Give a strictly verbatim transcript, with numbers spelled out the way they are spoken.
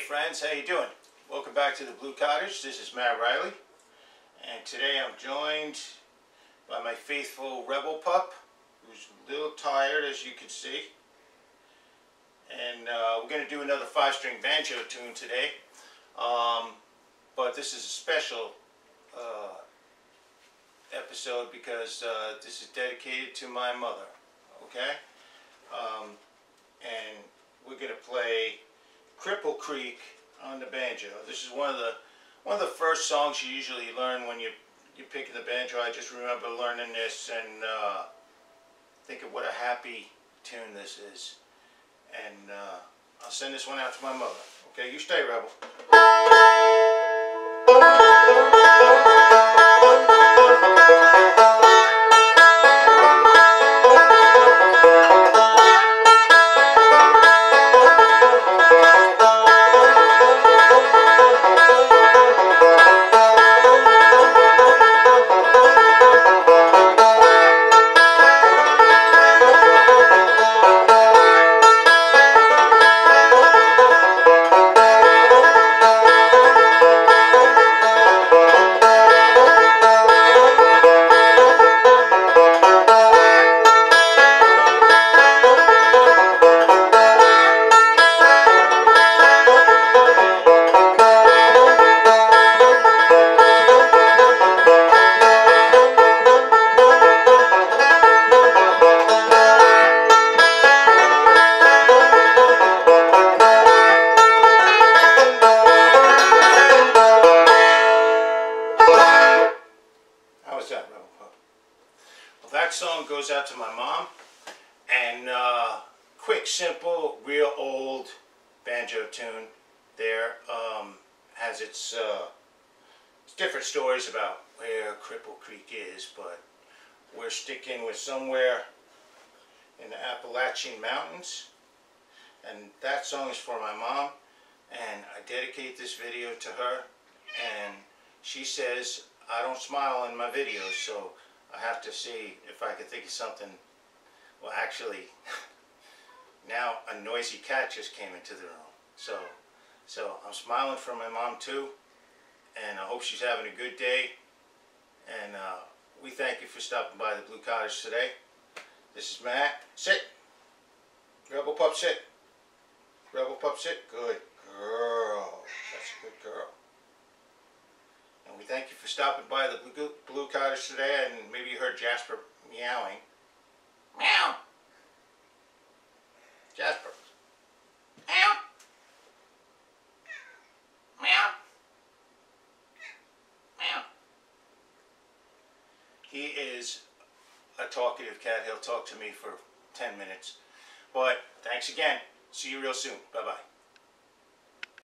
friends, how you doing? Welcome back to the Blue Cottage. This is Matt Riley, and today I'm joined by my faithful rebel pup, who's a little tired, as you can see. And uh, we're going to do another five-string banjo tune today, um, but this is a special uh, episode because uh, this is dedicated to my mother. Okay, um, and we're going to play Cripple Creek on the banjo. This is one of the one of the first songs you usually learn when you you pick the banjo. I just remember learning this and uh, thinking what a happy tune this is. And uh, I'll send this one out to my mother. Okay, you stay, Rebel. That song goes out to my mom, and uh, quick, simple, real old banjo tune there. Um, has its, uh, its different stories about where Cripple Creek is, but we're sticking with somewhere in the Appalachian Mountains, and that song is for my mom, and I dedicate this video to her. And she says I don't smile in my videos, so I have to see if I can think of something. Well, actually, now a noisy cat just came into the room. So, so I'm smiling for my mom too, and I hope she's having a good day. And uh, we thank you for stopping by the Blue Cottage today. This is Matt. Sit. Rebel pup, sit. Rebel pup, sit. Good girl. That's a good girl. And we thank you for stopping by the Blue, Blue Cottage today, and maybe you heard Jasper meowing. Meow! Jasper. Meow! Meow! Meow! He is a talkative cat. He'll talk to me for ten minutes. But thanks again. See you real soon. Bye-bye.